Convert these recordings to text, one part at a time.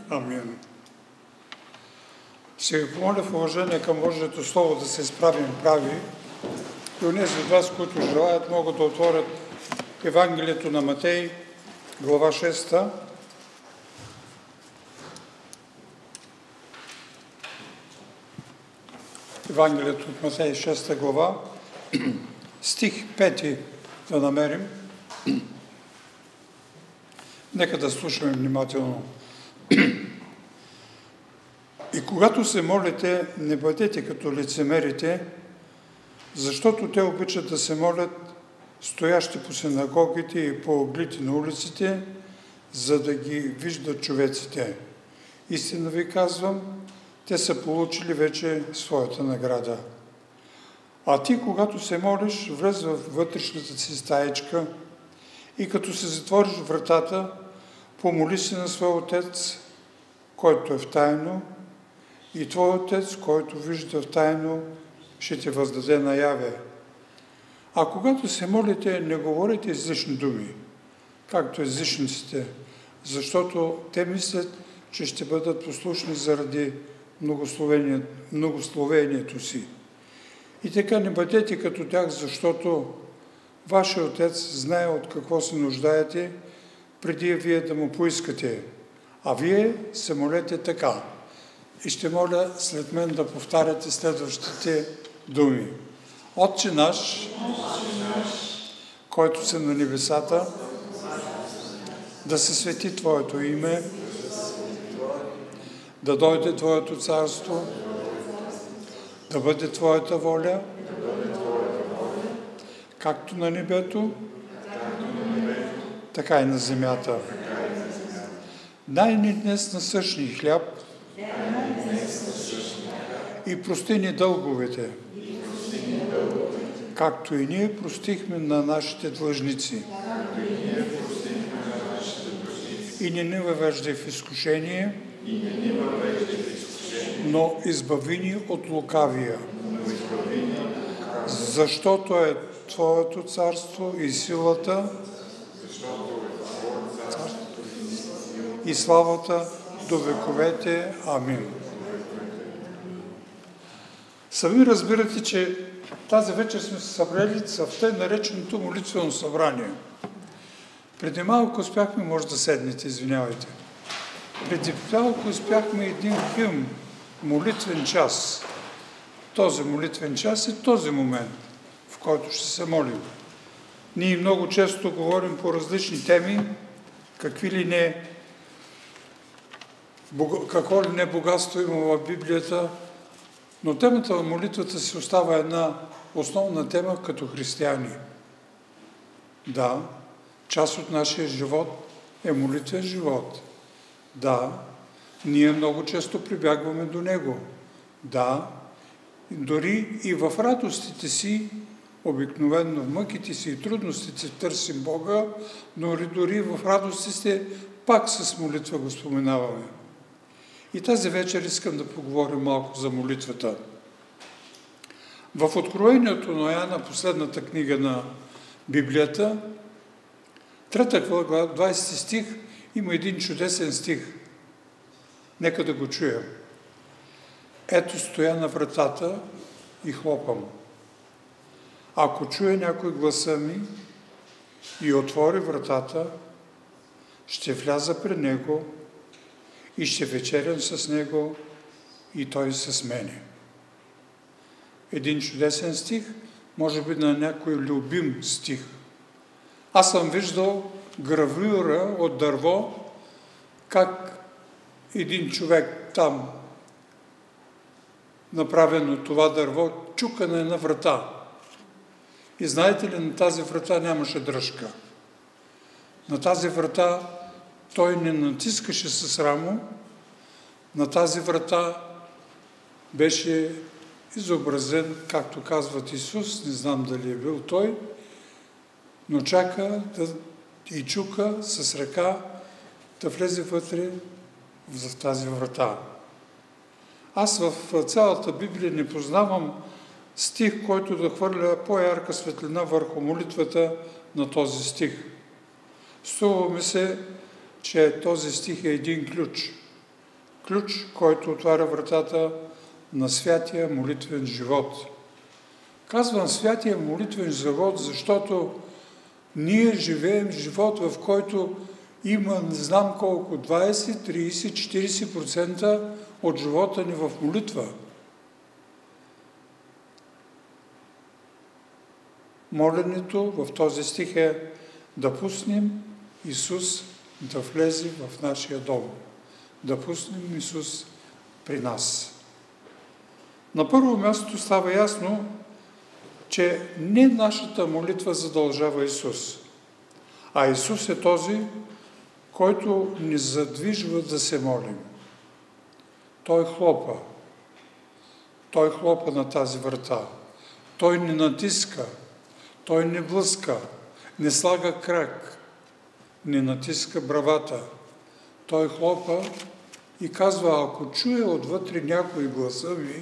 Амин. Сега помоля в уважение към Божието Слово да се изправим прави и онези от вас, които желаят, могат да отворят Евангелието на Матей, глава 6. Евангелието от Матей, 6 глава, стих 5 да намерим. Нека да слушаме внимателно. И когато се молите, не бъдете като лицемерите, защото те обичат да се молят стоящи по синагогите и по ъглите на улиците, за да ги виждат човеците. Истина ви казвам, те са получили вече своята награда. А ти, когато се молиш, влез във вътрешната си стаечка и като се затвориш вратата, помоли се на своя Отец, който е в тайно, и твой Отец, който вижда в тайно, ще те въздаде наяве. А когато се молите, не говорите излишни думи, както езичниците, защото те мислят, че ще бъдат послушни заради многословението си. И така не бъдете като тях, защото вашия Отец знае от какво се нуждаете, преди вие да му поискате. А вие се молете така. И ще моля след мен да повтаряте следващите думи. Отче наш, който си на небесата, да се свети Твоето име, да дойде Твоето царство, да бъде Твоята воля, както на небето, така и на земята. Дай ни днес насъщния хляб и прости ни дълговете, както и ние простихме на нашите длъжници. И не ни въвеждай в изкушение, но избави ни от лукавия. Защото е Твоето царство и силата и славата до вековете. Амин. Сами разбирате, че тази вечер сме се събрали в тъй нареченото молитвено събрание. Преди малко успяхме, може да седнете, извинявайте. Преди малко успяхме един химн, молитвен час. Този молитвен час е този момент, в който ще се молим. Ние много често говорим по различни теми, какво ли не богатство има в Библията, но темата на молитвата си остава една основна тема като християни. Да, част от нашия живот е молитвен живот. Да, ние много често прибягваме до него. Да, дори и в радостите си, обикновено в мъките си и трудностите търсим Бога, но дори в радостите пак с молитва го споменаваме. И тази вечер искам да поговорим малко за молитвата. В Откровението на Йоанна, последната книга на Библията, 3 глава, 20 стих, има един чудесен стих. Нека да го чуем. Ето стоя на вратата и хлопам. Ако чуе някой гласа ми и отвори вратата, ще вляза при него и ще вечерям с него и той с мене. Един чудесен стих, може би на някой любим стих. Аз съм виждал гравюра от дърво, как един човек там, направен от това дърво, чука на една врата. И знаете ли, на тази врата нямаше дръжка. На тази врата той не натискаше с рамо, на тази врата беше изобразен, както казват Исус, не знам дали е бил той, но чака и чука с ръка да влезе вътре в тази врата. Аз в цялата Библия не познавам стих, който да хвърля по-ярка светлина върху молитвата на този стих. Струва ми се, че този стих е един ключ. ключ, който отваря вратата на святия молитвен живот. Казвам святия молитвен живот, защото ние живеем живот, в който има не знам колко, 20, 30, 40% от живота ни в молитва. Моленето в този стих е да пуснем Исус да влезе в нашия дом. Да пуснем Исус при нас. На първо място става ясно, че не нашата молитва задължава Исус, а Исус е този, който ни задвижва да се молим. Той хлопа. Той хлопа на тази врата. Той ни натиска. Той не блъска. Не слага крак. Не натиска бравата. Той хлопа и казва, ако чуе отвътре някой гласа ми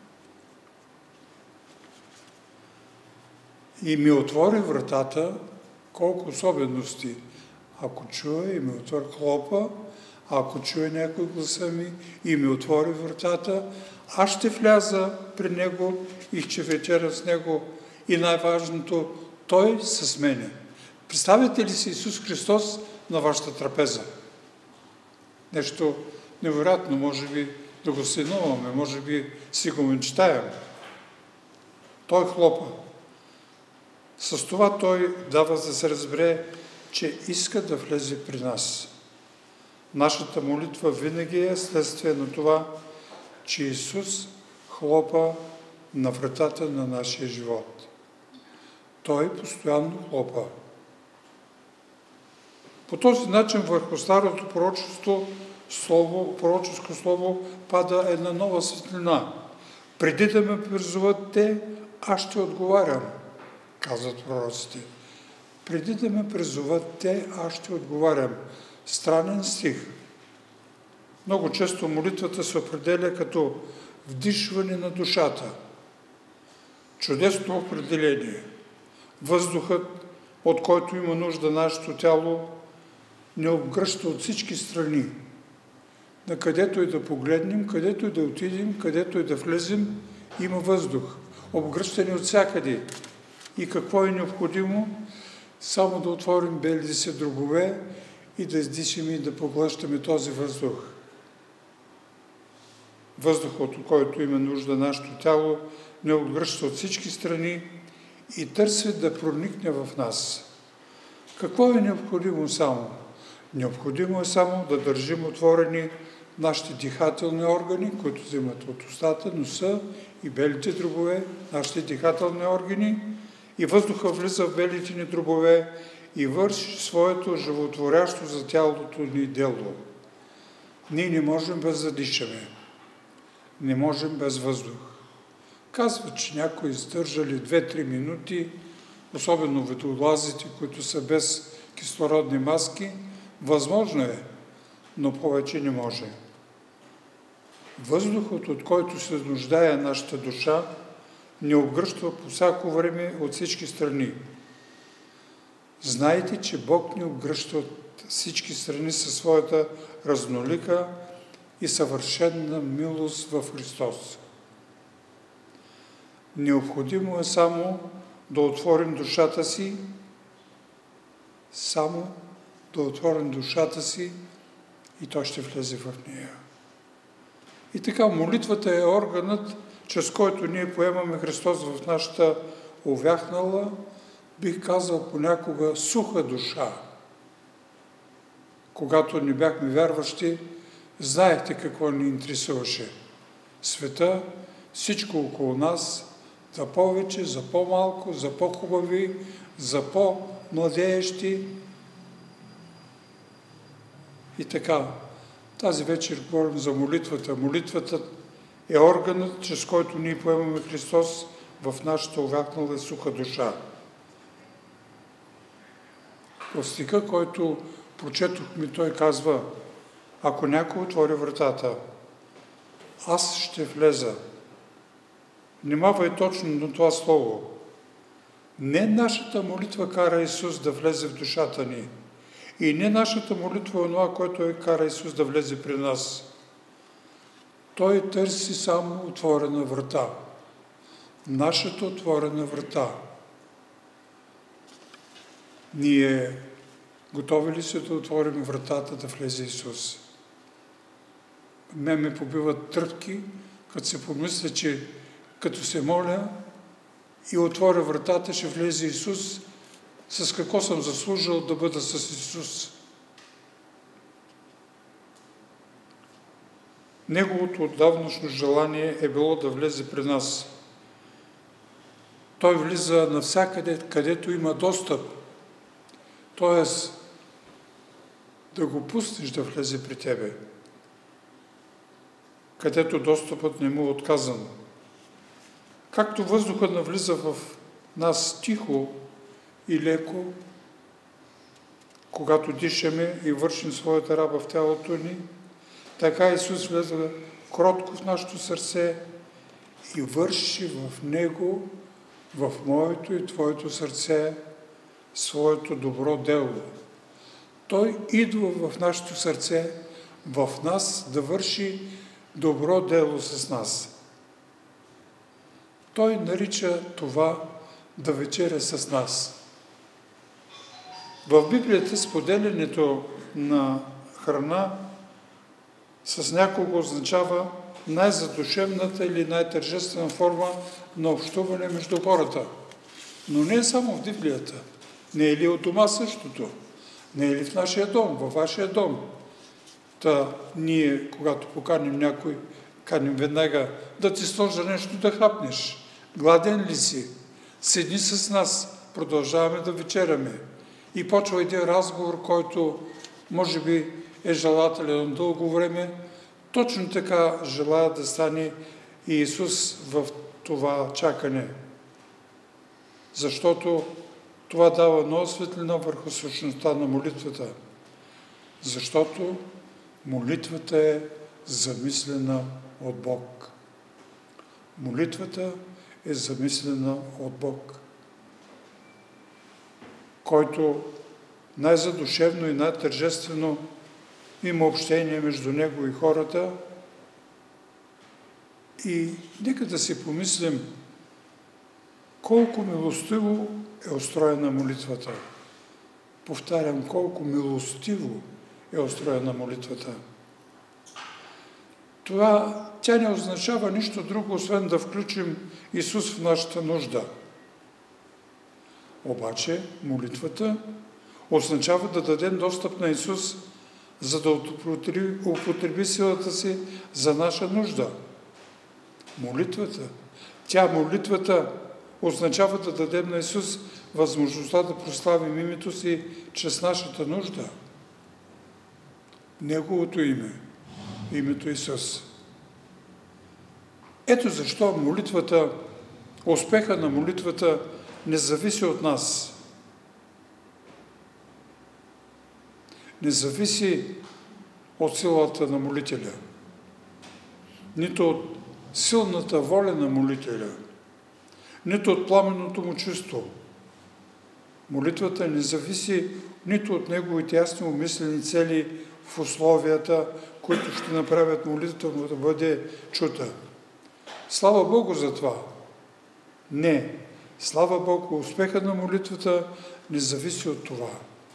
и ми отвори вратата, колко особености. Ако чуе и ми отвори хлопа, ако чуе някой гласа ми и ми отвори вратата, аз ще вляза при него и ще вечеря с него. И най-важното, той с мене. Представете ли си Исус Христос на вашата трапеза? Нещо невероятно, може би да го синуваме, може би си го мечтаем. Той хлопа. С това той дава да се разбере, че иска да влезе при нас. Нашата молитва винаги е следствие на това, че Исус хлопа на вратата на нашия живот. Той постоянно хлопа. По този начин върху старото пророческо слово пада една нова светлина. Преди да ме призоват те, аз ще отговарям, казват пророците. Преди да ме призоват те, аз ще отговарям. Странен стих. Много често молитвата се определя като вдишване на душата. Чудесно определение. Въздухът, от който има нужда нашето тяло, не обгръща от всички страни. На където и да погледнем, където и да отидем, където и да влезем, има въздух. Обгръщане от всякъде. И какво е необходимо? Само да отворим белите си дробове и да издишим и да поглъщаме този въздух. Въздухът, от който има нужда нашето тяло, не обгръща от всички страни и търси да проникне в нас. Какво е необходимо само? Необходимо е само да държим отворени нашите дихателни органи, които взимат от устата, носа и белите дробове, нашите дихателни органи, и въздуха влиза в белите ни дробове и върши своето животворящо за тялото ни дело. Ние не можем без да дишаме. Не можем без въздух. Казва, че някои издържали 2-3 минути, особено водолазите, които са без кислородни маски, възможно е, но повече не може. Въздухът, от който се нуждае нашата душа, не обгръща по всяко време от всички страни. Знайте, че Бог ни обгръща от всички страни със своята разнолика и съвършена милост в Христос. Необходимо е само да отворим душата си, и Той ще влезе в нея. И така, молитвата е органът, чрез който ние поемаме Христос в нашата увяхнала, бих казал понякога суха душа. Когато не бяхме вярващи, знаехте какво ни интересуваше. Света, всичко около нас, за повече, за по-малко, за по-хубави, за по-младеещи. И така, тази вечер говорим за молитвата. Молитвата е органът, чрез който ние поемаме Христос в нашата увяхнала и суха душа. В стиха, който прочетохме, той казва: ако някой отвори вратата, аз ще влеза. Внимавай точно на това слово. Не нашата молитва кара Исус да влезе в душата ни. И не нашата молитва е това, което кара Исус да влезе при нас. Той търси само отворена врата. Нашата отворена врата. Ние готови ли сме да отворим вратата да влезе Исус? Мен ме побиват тръпки, като се помисля, че като се моля и отворя вратата, ще влезе Исус. С какво съм заслужил да бъда с Исус? Неговото отдавнашно желание е било да влезе при нас. Той влиза навсякъде, където има достъп. Тоест, да го пуснеш да влезе при тебе, където достъпът не му е отказан. Както въздухът навлиза в нас тихо и леко, когато дишаме и вършим своята работа в тялото ни, така Исус влезе кротко в нашето сърце и върши в него, в моето и твоето сърце, своето добро дело. Той идва в нашето сърце, в нас да върши добро дело с нас. Той нарича това да вечеря с нас. В Библията споделянето на храна с някого означава най-задушевната или най-тържествена форма на общуване между хората. Но не е само в Библията. Не е ли от дома същото? Не е ли в нашия дом, във вашия дом? Та ние, когато поканим някой, каним веднага да ти сложа нещо да хапнеш. Гладен ли си? Седни с нас, продължаваме да вечеряме. И почва един разговор, който може би е желателен дълго време. Точно така желая да стане и Исус в това чакане. Защото това дава нова светлина върху същността на молитвата. Защото молитвата е замислена от Бог. Молитвата е замислена от Бог, който най-задушевно и най-тържествено има общение между Него и хората. И нека да си помислим колко милостиво е устроена молитвата. Повтарям, колко милостиво е устроена молитвата. Тя не означава нищо друго, освен да включим Исус в нашата нужда. Обаче молитвата означава да дадем достъп на Исус, за да употреби силата си за наша нужда. Молитвата означава да дадем на Исус възможността да прославим името си чрез нашата нужда. Неговото име, името Исус. Ето защо успеха на молитвата не зависи от нас. Не зависи от силата на молителя, нито от силната воля на молителя, нито от пламенното му чувство. Молитвата не зависи нито от неговите ясно умислени цели в условията, които ще направят молитвата му да бъде чута. Слава Богу за това. Не. Слава Богу, успеха на молитвата не зависи от това.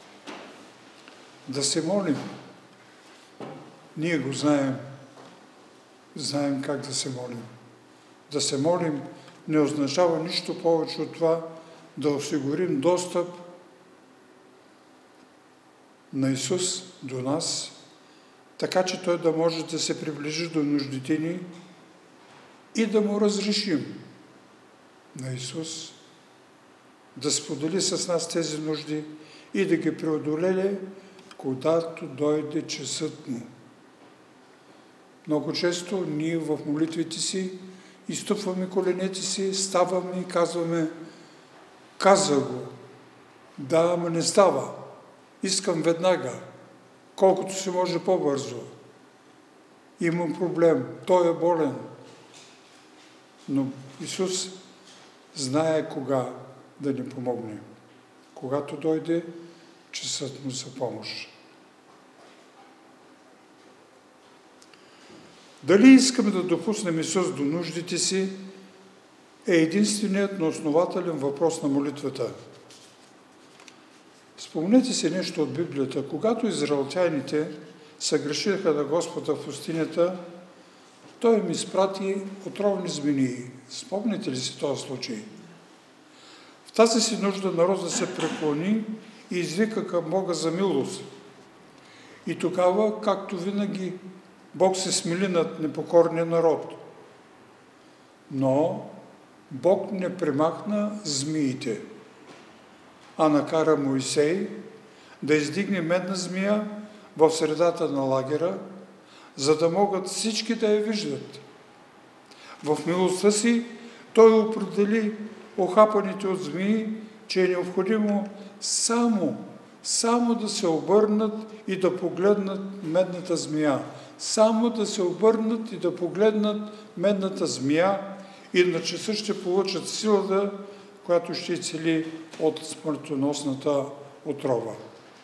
Да се молим. Ние го знаем. Знаем как да се молим. Да се молим не означава нищо повече от това да осигурим достъп на Исус до нас, така че Той да може да се приближи до нуждите ни и да му разрешим на Исус да сподели с нас тези нужди и да ги преодолее, когато дойде часът му. Много често ние в молитвите си изтупваме коленете си, ставаме и казваме: каза го, да, ама не става, искам веднага, колкото се може по-бързо. Имам проблем, той е болен. Но Исус знае кога да ни помогне. Когато дойде часът му за помощ. Дали искаме да допуснем Исус до нуждите си, е единственият, но основателен въпрос на молитвата. Спомнете си нещо от Библията. Когато израелтяните съгрешиха на Господа в пустинята, Той им изпрати отровни змии. Спомните ли си този случай? В тази си нужда народът се преклони и извика към Бога за милост. И тогава, както винаги, Бог се смили над непокорния народ. Но Бог не премахна змиите, а накара Моисей да издигне медна змия в средата на лагера, за да могат всички да я виждат. В милостта си Той определи охапаните от змии, че е необходимо само да се обърнат и да погледнат медната змия. Само да се обърнат и да погледнат медната змия, иначе ще получат силата, която ще цели от смъртоносната отрова.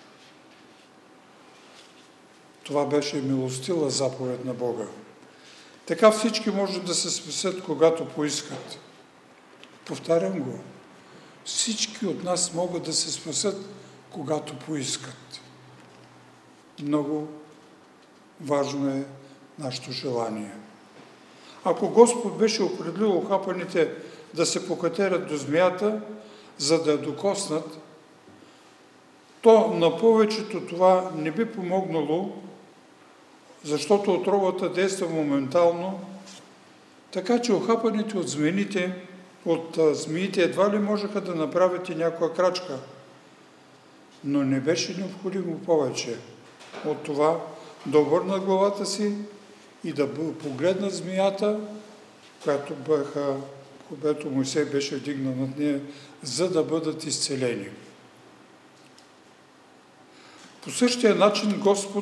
Това беше милостива заповед на Бога. Така всички може да се спасят, когато поискат. Повтарям го. Всички от нас могат да се спасят, когато поискат. Много важно е нашето желание. Ако Господ беше определил охапаните да се покатерят до змията, за да я докоснат, то на повечето това не би помогнало, защото отровата действа моментално, така че охапаните от змиите едва ли можеха да направят и някоя крачка. Но не беше необходимо повече от това да обърнат главата си и да погледнат змията, която Моисей беше вдигнал над нея, за да бъдат изцелени. По същия начин Господ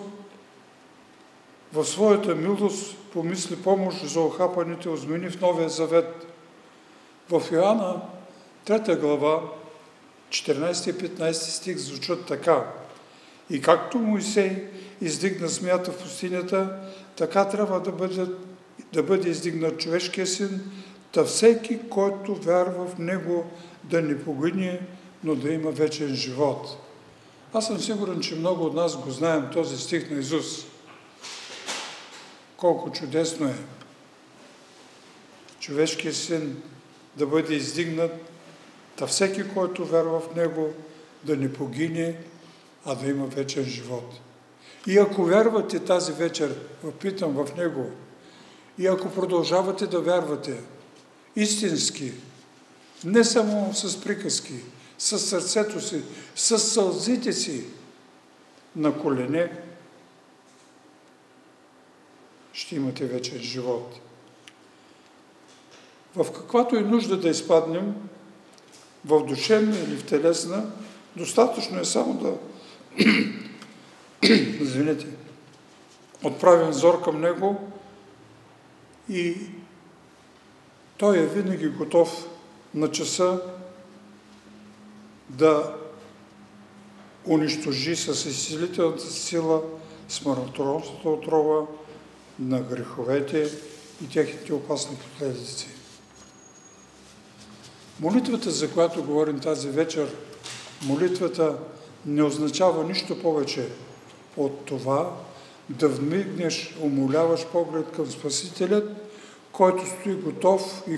в своята милост помисли помощ за охапаните от змини в Новия Завет. В Йоанна 3 глава, 14 и 15 стих звучат така: И както Моисей издигна змията в пустинята, така трябва да бъде издигнат човешкия син, та всеки, който вярва в него, да не погине, но да има вечен живот. Аз съм сигурен, че много от нас го знаем този стих на Исус. Колко чудесно е човешкият син да бъде издигнат, та всеки, който вярва в него, да не погине, а да има вечен живот. И ако вярвате тази вечер, питам в него, и ако продължавате да вярвате истински, не само с приказки, с сърцето си, с сълзите си на колене, ще имате вечен живот. В каквато и нужда да изпаднем, в душевна или в телесна, достатъчно е само да отправим взор към него и той е винаги готов на часа да унищожи с изцелителната сила смъртоносната отрова на греховете и техните опасни последици. Молитвата, за която говорим тази вечер, молитвата не означава нищо повече от това да вмигнеш умоляваш поглед към Спасителят, който стои готов и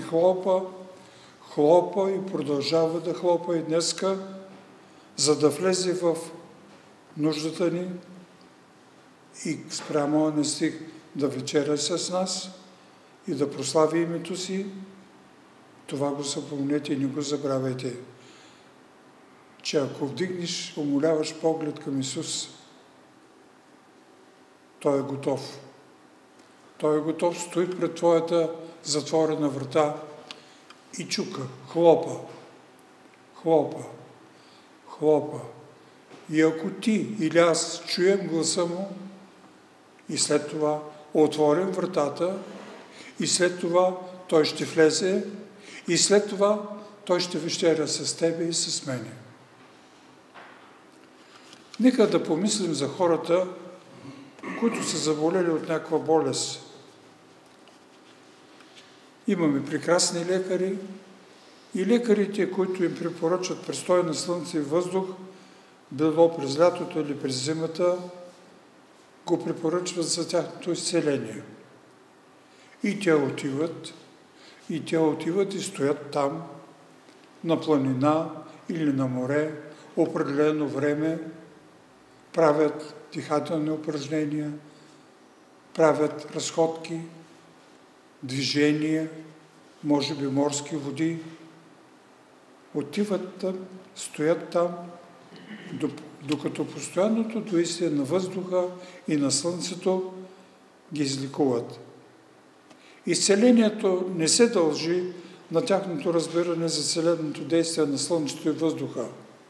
хлопа и продължава да хлопа и днеска, за да влезе в нуждата ни и спрямо оня стих да вечеря с нас и да прослави името си. Това го запомнете и не го забравяйте, че ако вдигнеш, умоляваш поглед към Исус, Той е готов. Той е готов, стои пред твоята затворена врата и чука, хлопа. И ако ти или аз чуем гласа му и след това отворим вратата и след това той ще влезе и след това той ще вечеря с тебе и с мене. Нека да помислим за хората, които са заболели от някаква болест. Имаме прекрасни лекари и лекарите, които им препоръчат престой на слънце и въздух, било през лятото или през зимата, го препоръчват за тяхното изцеление. И те отиват и стоят там, на планина или на море, определено време, правят дихателни упражнения, правят разходки, движения, може би морски води. Отиват там, стоят там, докато постоянното действие на въздуха и на слънцето ги излекуват. Изцелението не се дължи на тяхното разбиране за целенното действие на слънцето и въздуха,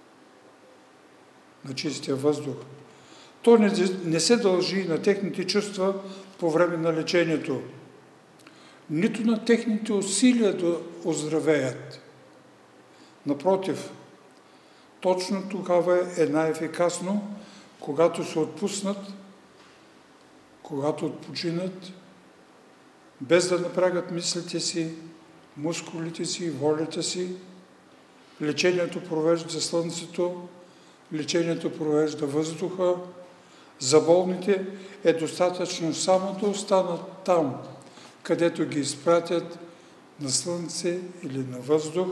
на чистия въздух. То не се дължи на техните чувства по време на лечението, нито на техните усилия да оздравеят. Напротив, точно тогава е най-ефикасно, когато се отпуснат, когато отпочинат, без да напрягат мислите си, мускулите си и волята си. Лечението провежда слънцето, лечението провежда въздуха. За болните е достатъчно само да останат там, където ги изпратят на слънце или на въздух.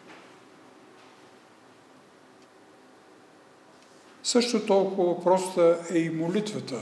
Също толкова проста е и молитвата.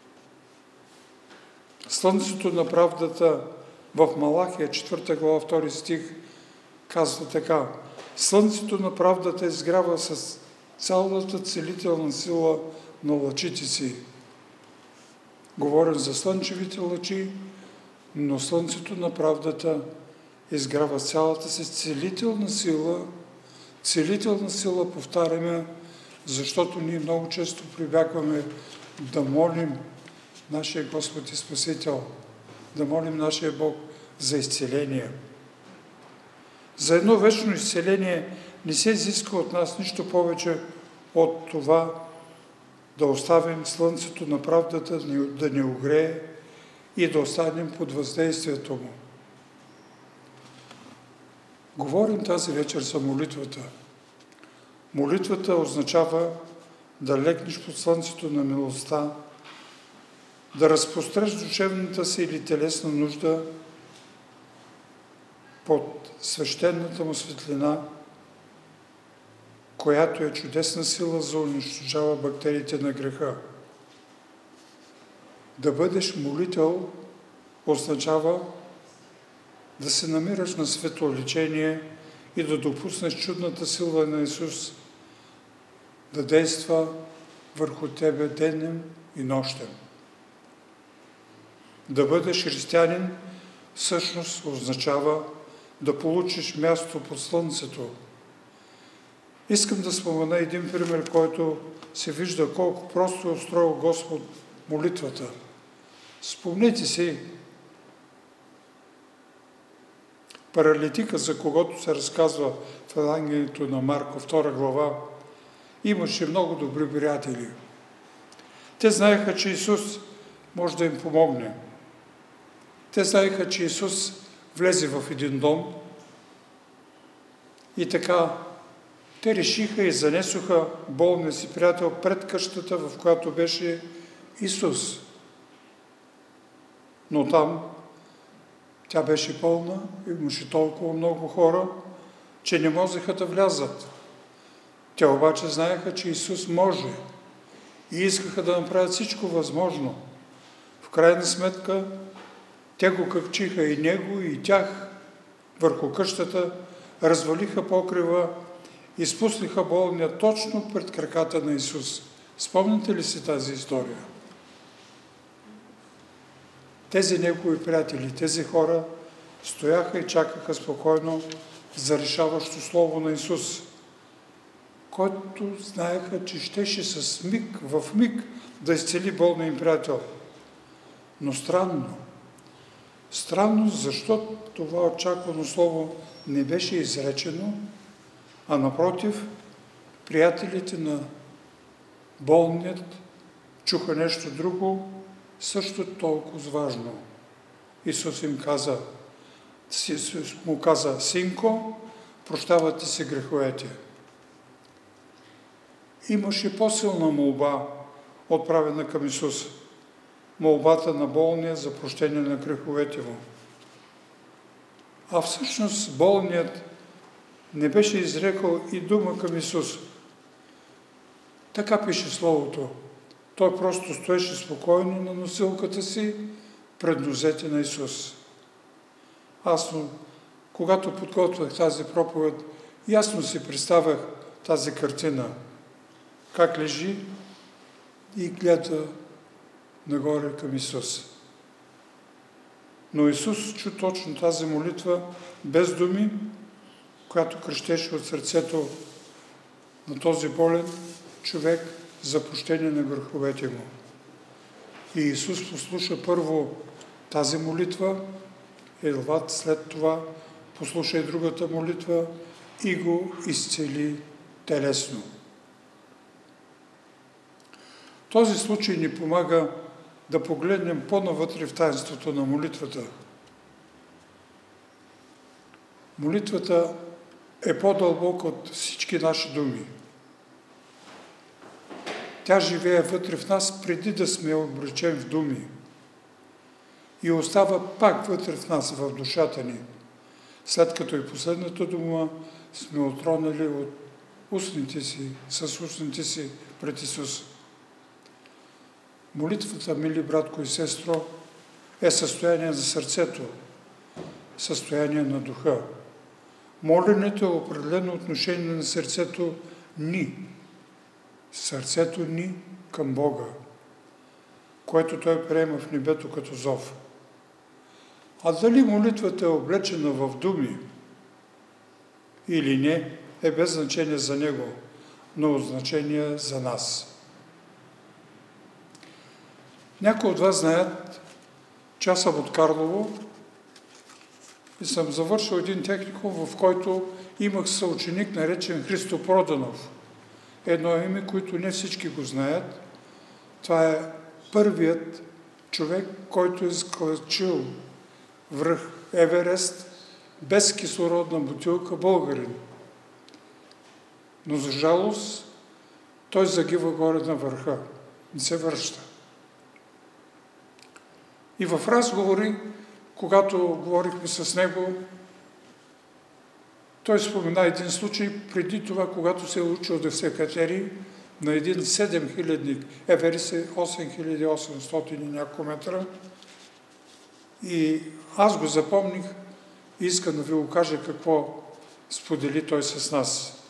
Слънцето на правдата в Малахия, 4 глава, 2 стих, казва така: слънцето на правдата изгрява с цялата целителна сила на лъчите си. Говорим за слънчевите лъчи, но слънцето на правдата изгрява цялата си целителна сила. Целителна сила, повтаряме, защото ние много често прибягваме да молим нашия Господ и Спасител, да молим нашия Бог за изцеление. За едно вечно изцеление не се изисква от нас нищо повече от това да оставим слънцето на правдата да ни огрее и да останем под въздействието му. Говорим тази вечер за молитвата. Молитвата означава да легнеш под слънцето на милостта, да разпростреш душевната си или телесна нужда под свещената му светлина, която е чудесна сила за унищожава бактериите на греха. Да бъдеш молител означава да се намираш на светлолечение и да допуснеш чудната сила на Исус да действа върху тебе денем и нощем. Да бъдеш християнин всъщност означава да получиш място под слънцето. Искам да спомена един пример, който се вижда колко просто е устроил Господ молитвата. Спомнете си паралитика, за когото се разказва в Евангелието на Марко, 2 глава. Имаше много добри приятели. Те знаеха, че Исус може да им помогне. Те знаеха, че Исус влезе в един дом и така те решиха и занесоха болния си приятел пред къщата, в която беше Исус. Но там тя беше пълна, имаше толкова много хора, че не можеха да влязат. Те обаче знаеха, че Исус може и искаха да направят всичко възможно. В крайна сметка, те го качиха и него, и тях върху къщата, развалиха покрива и спуснаха болния точно пред краката на Исус. Спомняте ли си тази история? Тези негови приятели, тези хора стояха и чакаха спокойно за решаващо слово на Исус, който знаеха, че щеше в миг да изцели болния им приятел. Но странно, защо това очаквано слово не беше изречено, а напротив, приятелите на болният чуха нещо друго, също толкова важно. Исус им каза: му каза: синко, прощават ти се греховете. Имаше по-силна молба, отправена към Исус. Молбата на болния за прощение на греховете му. А всъщност болният не беше изрекал и дума към Исус. Така пише Словото. Той просто стоеше спокойно на носилката си пред нозете на Исус. Аз, когато подготвях тази проповед, ясно си представях тази картина. Как лежи и гледа нагоре към Исус. Но Исус чу точно тази молитва без думи, която крещеше от сърцето на този болен човек за прощение на греховете му. И Исус послуша първо тази молитва, Елват след това послуша и другата молитва и го изцели телесно. Този случай ни помага да погледнем по-навътре в таинството на молитвата. Молитвата е по-дълбока от всички наши думи. Тя живее вътре в нас, преди да сме облечени в думи. И остава пак вътре в нас, в душата ни, след като и последната дума сме отронали от устните си, с устните си пред Исус. Молитвата, мили братко и сестро, е състояние за сърцето, състояние на духа. Моленето е определено отношение на сърцето ни. Сърцето ни към Бога, което Той приема в небето като зов. А дали молитвата е облечена в думи или не, е без значение за Него, но от значение за нас. Някои от вас знаят, че аз съм от Карлово и съм завършил един техникум, в който имах съученик, наречен Христо Проданов. Едно име, което не всички го знаят. Това е първият човек, който е скачил връх Еверест без кислородна бутилка, българин. Но за жалост той загива горе на върха. Не се връща. И в разговори, когато говорихме с него, той спомена един случай преди това, когато се е учил да се катери на един 7000-ник, Еверест е 8800 и няколко метра. И аз го запомних и искам да ви го кажа какво сподели той с нас.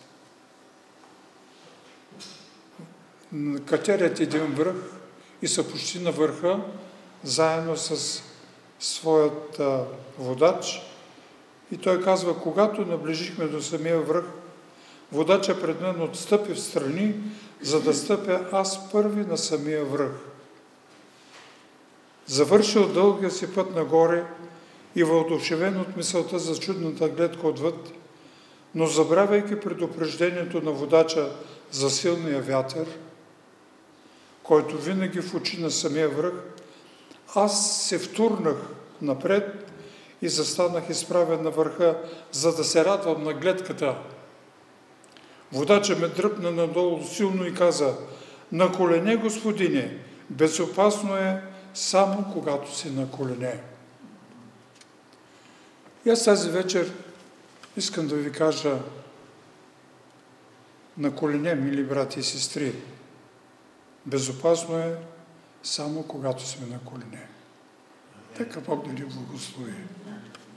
Катерят един връх и са почти на върха, заедно с своят водач. И той казва: когато наближихме до самия връх, водача пред мен отстъпи в страни, за да стъпя аз първи на самия връх. Завършил дългия си път нагоре и въодушевен от мисълта за чудната гледка отвъд, но забравяйки предупреждението на водача за силния вятър, който винаги в очи на самия връх, аз се втурнах напред и застанах изправен на върха, за да се радвам на гледката. Водача ме дръпна надолу силно и каза: на колене, господине, безопасно е само когато си на колене. И аз тази вечер искам да ви кажа: на колене, мили брати и сестри, безопасно е само когато сме на колене. Така Бог да ни благослови.